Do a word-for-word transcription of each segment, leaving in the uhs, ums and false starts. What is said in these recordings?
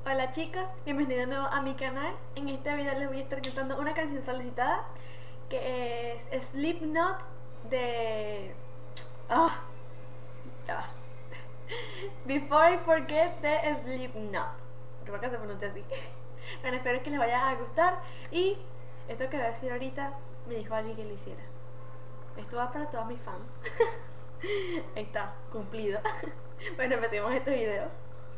Hola chicos, bienvenidos de nuevo a mi canal. En este video les voy a estar cantando una canción solicitada que es Slipknot de... Oh, ya va. Before I Forget de Slipknot. Creo que se pronuncia así. Bueno, espero que les vaya a gustar. Y esto que voy a decir ahorita me dijo alguien que lo hiciera. Esto va para todos mis fans. Ahí está, cumplido. Bueno, empecemos este video.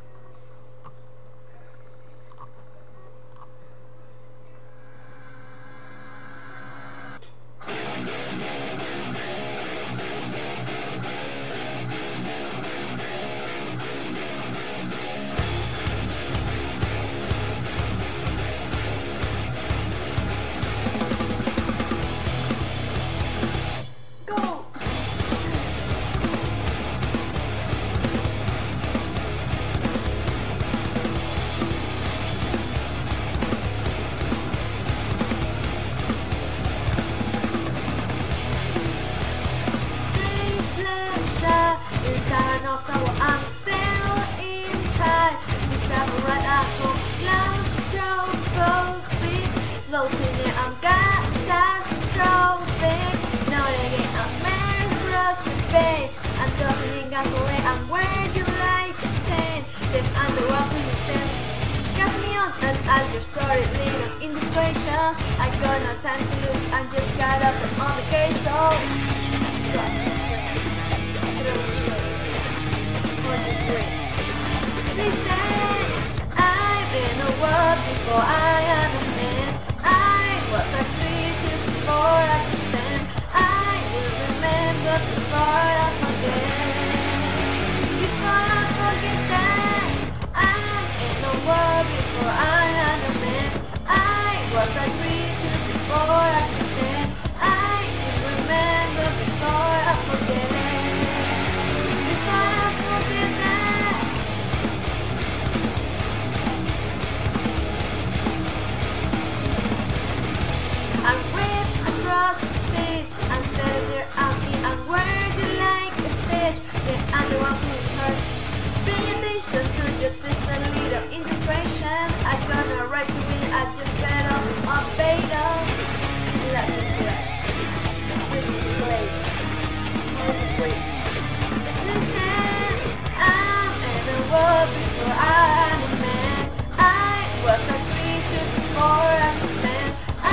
Floating in on catastrophic. Not again, I'm smelling rusty page. I'm tossing in gasoline, I'm where you like to stand. Then under what we send. Got me on and I'll just sorry, little indiscretion. I got no time to lose, I just got up and on the case, so cross the street, through the shade, for the break. Listen, I've been a world before I am a man. Was a creature before I could stand. I will remember before I forget. Before I forget that I'm in the world before I am a man. I was a creature before I could stand. I will remember before I forget. Before I forget that. I ripped across the stage and said there I'm in and where you like the stage. Then I'm the one who's hurt. Pay attention to your twisted little indiscretion. I got no right to win, I just got up on beta. Let me crash. Wish me place. Hold me wait. Listen, I'm in the world before I'm a man. I was a creature before I could stand.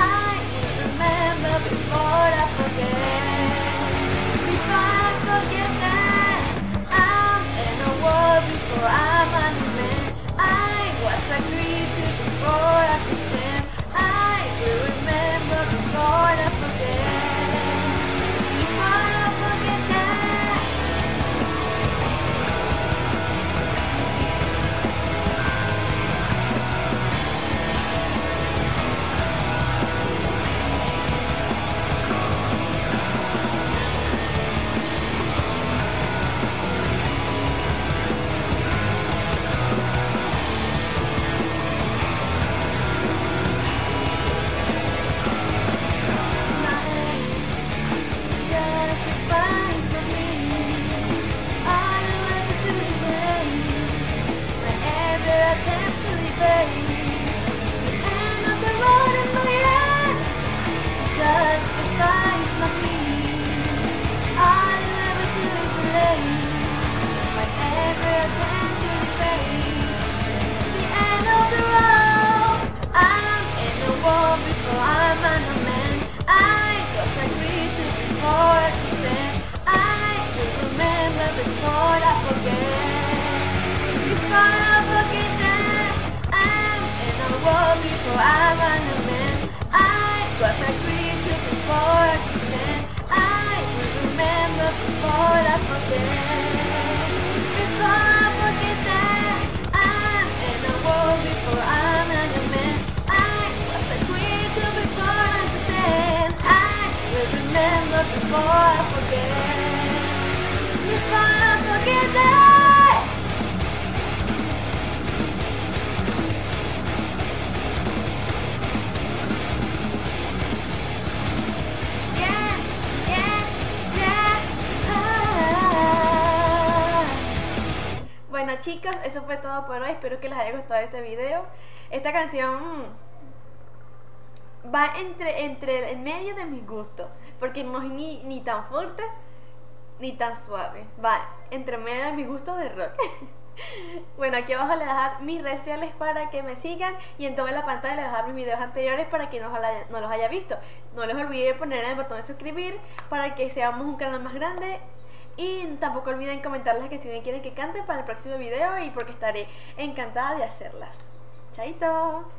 Before I forget, before I forget that I'm in a world before I'm a man. I was a creature before I could stand. I will remember before I forget, before I forget that. Before I'm a man, I was a creature before I could stand. I will remember before I forget. Before I forget that I'm in a world before I'm a man. I was a creature before I could stand. I will remember before I forget. Before I forget that. Yeah, yeah, yeah. Ah. bueno chicos, eso fue todo por hoy. Espero que les haya gustado este video. Esta canción va entre, entre en medio de mis gustos, porque no es ni, ni tan fuerte ni tan suave. Va entre medio de mis gustos de rock. Bueno, aquí abajo les voy a dejar mis redes sociales para que me sigan, y en toda la pantalla les voy a dejar mis videos anteriores para que no, no los haya visto. No les olviden poner el botón de suscribir para que seamos un canal más grande, y tampoco olviden comentar las canciones que quieren que cante para el próximo video, y porque estaré encantada de hacerlas. Chaito.